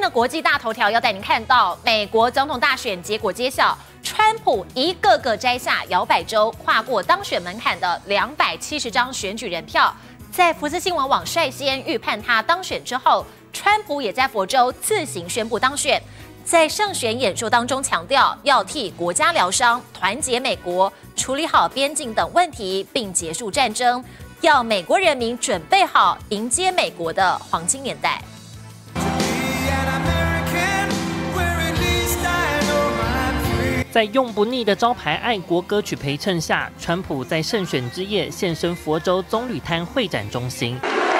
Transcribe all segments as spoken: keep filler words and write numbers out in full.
的国际大头条要带您看到，美国总统大选结果揭晓，川普一个个摘下摇摆州跨过当选门槛的两百七十张选举人票。在福斯新闻网率先预判他当选之后，川普也在佛州自行宣布当选。在胜选演说当中强调，要替国家疗伤，团结美国，处理好边境等问题，并结束战争，要美国人民准备好迎接美国的黄金年代。 在用不腻的招牌爱国歌曲陪衬下，川普在胜选之夜现身佛州棕榈滩会展中心，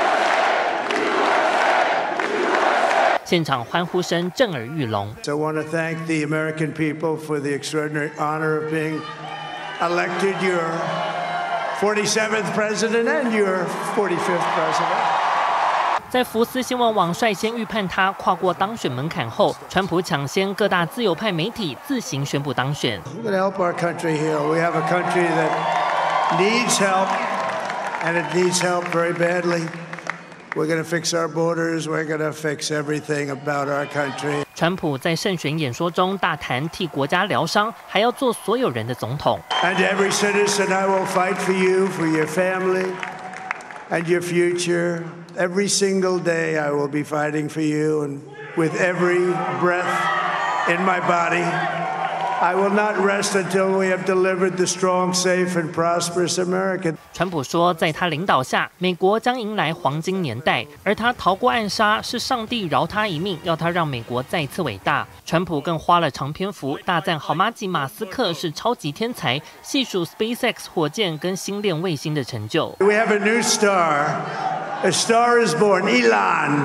现场欢呼声震耳欲聋。 So I want to thank the American people for the extraordinary honor of being elected your forty-seventh president and your forty-fifth president. 在福斯新闻网率先预判他跨过当选门槛后，川普抢先各大自由派媒体自行宣布当选。 We're going to help our country here. We have a country that needs help, and it needs help very badly. We're going to fix our borders. We're going to fix everything about our country. 川普在胜选演说中大谈替国家疗伤，还要做所有人的总统。 And every citizen, I will fight for you, for your family, and your future. Every single day I will be fighting for you, and with every breath in my body, I will not rest until we have delivered the strong, safe, and prosperous America. 川普说，在他领导下，美国将迎来黄金年代，而他逃过暗杀，是上帝饶他一命，要他让美国再次伟大。川普更花了长篇幅大赞好妈吉马斯克是超级天才，细数 SpaceX 火箭跟星链卫星的成就。 We have a new star. A star is born, Elon.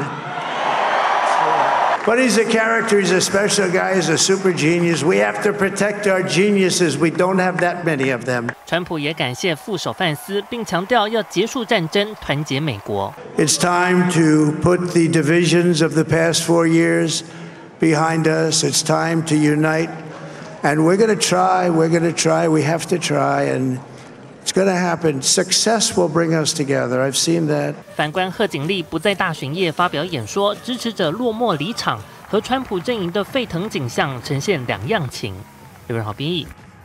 But he's a character, he's a special guy, he's a super genius. We have to protect our geniuses. We don't have that many of them. 川普也感谢副手范斯，并强调要结束战争，团结美国。 It's time to put the divisions of the past four years behind us. It's time to unite. And we're going to try, we're going to try, we have to try. And it's going to happen. Success will bring us together. I've seen that. 反观贺锦丽不在大选夜发表演说，支持者落寞离场，和川普阵营的沸腾景象呈现两样情。刘仁豪编译。